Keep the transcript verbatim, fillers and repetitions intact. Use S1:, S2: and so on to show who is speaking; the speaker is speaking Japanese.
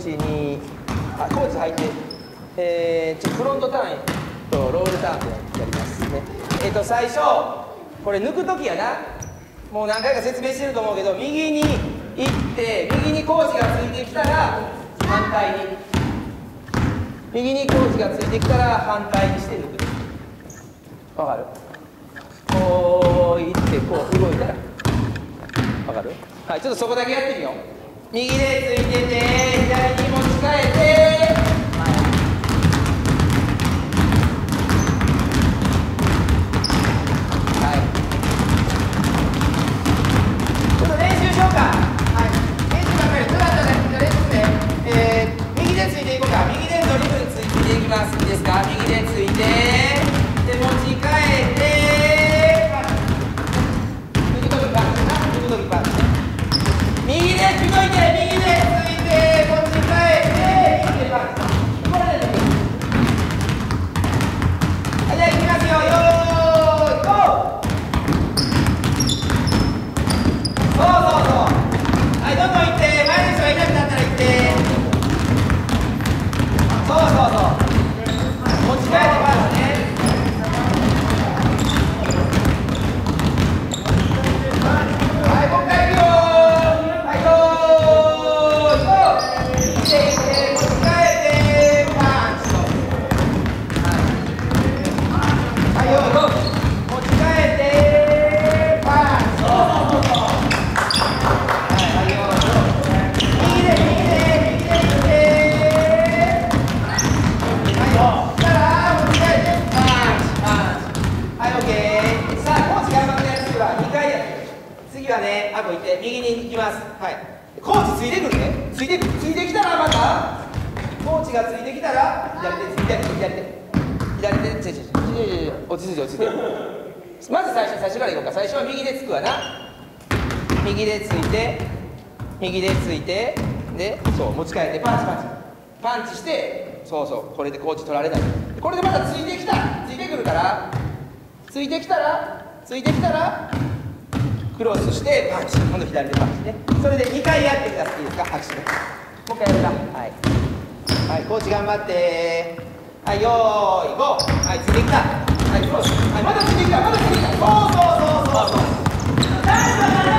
S1: ちにあコーチ入って、えー、ちょフロントターンとロールターンでやりますね。えっ、ー、と最初これ抜く時やな、もう何回か説明してると思うけど、右に行って右にコーチがついてきたら反対に、右にコーチがついてきたら反対にして抜く。わかる？こう行ってこう動いたらわかる？はい、ちょっとそこだけやってみよう。右でついてて左に持ち替えて、はいはい、ちょっと練習しようか。はい、練習ばっかりずらっとね、練習ね、えー、右でついていこうか。右でドリブルついていきます。いいですか？右でついてで持ち替えて抜くときパンチな、抜くときパンチ。右で動いて、右でついて、こっち変えて、右でパンチ。これで抜く。はい、じゃあ行きますよ。よーい、ゴー。そうそうそう。はい、どんどん行って、前の人がいなくなったら行って。そうそうそう。持ち替えてパンチね。はい、もう一回行くよ。次はね、あと行って右に行きます。はい。コーチついてくるね。ついてくる。ついてきたらまたコーチがついてきたら左手左手左手左手ちょちょちょ落ち着いて落ち着いて。まず最初最初からいこうか。最初は右でつくわな。右でついて右でついてでそう持ち替えてパンチパンチパンチして、そうそう、これでコーチ取られない。これでまたついてきたついてくるからついてきたらついてきたらクロスしてパンチ、今度左でパンチね。それでにかいやってください。いいですか？拍手でもう一回やるか。はいはい、コーチ頑張って。はい、よーいゴー。はい、ついてきた。はい、クロス。はい、まだついてきたまだついてきた。そうそうそうそうそう。